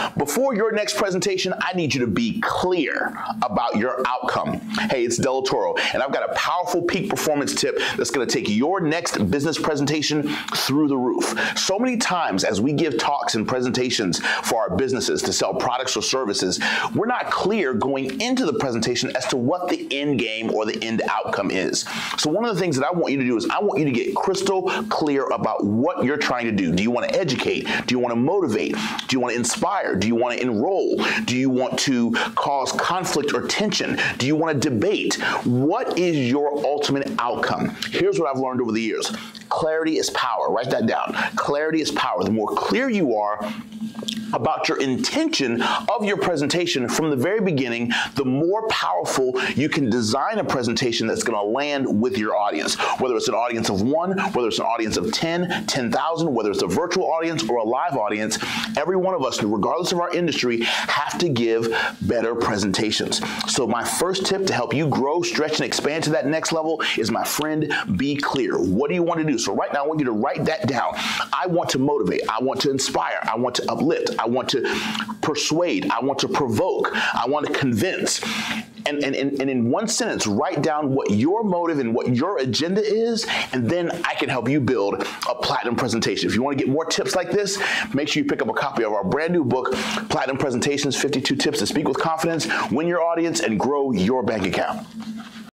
Before your next presentation, I need you to be clear about your outcome. Hey, it's Delatorro, and I've got a powerful peak performance tip that's going to take your next business presentation through the roof. So many times as we give talks and presentations for our businesses to sell products or services, we're not clear going into the presentation as to what the end game or the end outcome is. So one of the things that I want you to do is I want you to get crystal clear about what you're trying to do. Do you want to educate? Do you want to motivate? Do you want to inspire? Do you want to enroll? Do you want to cause conflict or tension? Do you want to debate? What is your ultimate outcome? Here's what I've learned over the years. Clarity is power. Write that down. Clarity is power. The more clear you are about your intention of your presentation from the very beginning, the more powerful you can design a presentation that's going to land with your audience. Whether it's an audience of 1, whether it's an audience of 10, 10,000, whether it's a virtual audience or a live audience, every one of us, regardless of our industry, have to give better presentations. So my first tip to help you grow, stretch, and expand to that next level is, my friend, be clear. What do you want to do? So right now, I want you to write that down. I want to motivate. I want to inspire. I want to uplift. I want to persuade. I want to provoke. I want to convince. And in one sentence, write down what your motive and what your agenda is, and then I can help you build a platinum presentation. If you want to get more tips like this, make sure you pick up a copy of our brand new book, Platinum Presentations, 52 Tips to Speak with Confidence, Win Your Audience, and Grow Your Bank Account.